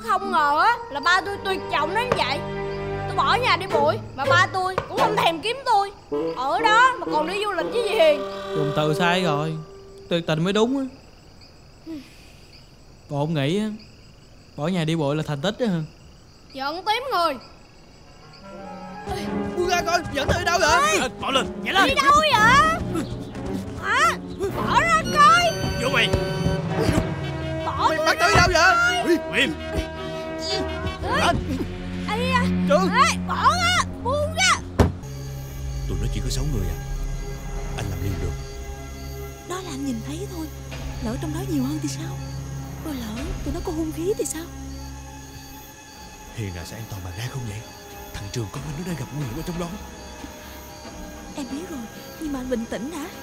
không ngờ á là ba tôi tuyệt vọng đến vậy. Tôi bỏ nhà đi bụi mà ba tôi cũng không thèm kiếm tôi. Ở đó mà còn đi du lịch với dì Hiền. Dùng từ sai rồi, tuyệt tình mới đúng á. Còn không nghĩ á, bỏ nhà đi bụi là thành tích á hả? Giận tím người. Buông ra coi, dẫn tôi đi đâu vậy? Bỏ lên, nhảy lên. Đi đâu vậy? Hả? Bỏ ra coi. Vô mày. Bỏ tôi Bắt tôi đi đâu vậy? Im. lên. Ây da. Trương. Ê, bỏ ra, buông ra. Tụi nó chỉ có 6 người à? Anh làm liều được. Đó là anh nhìn thấy thôi. Lỡ trong đó nhiều hơn thì sao? Rồi lỡ tụi nó có hung khí thì sao? Hiền là sẽ an toàn mà ra không vậy? Thằng Trường con anh nó đang gặp nguy hiểm ở trong đó. Em biết rồi, nhưng mà anh bình tĩnh đã.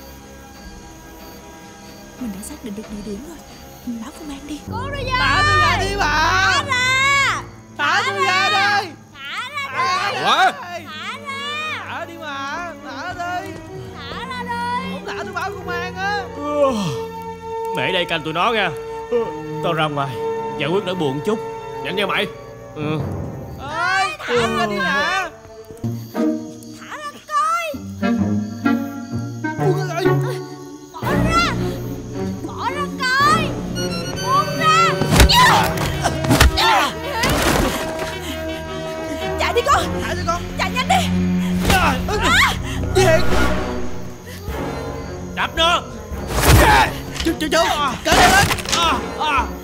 Mình đã xác định được địa điểm rồi. Mình báo công an đi. Cô ra ra. Thả tôi ra đi bà. Thả ra. Thả tôi ra đi. Thả ra. Thả Ủa? Thả ra. Thả đi mà. Thả đi. Thả ra đi. Không thả tôi báo công an á. Mẹ ở đây canh tụi nó nha. Tao ra ngoài giải quyết nỗi buồn chút. Nhanh nha mày. Ê, thả ra đi nè. Thả ra coi. Buông ra rồi. Bỏ ra. Bỏ ra coi. Buông ra. Chạy đi con. Thả cho con. Chạy nhanh đi. Chị Hiền. Đập nó. Chú. Cởi đeo lên.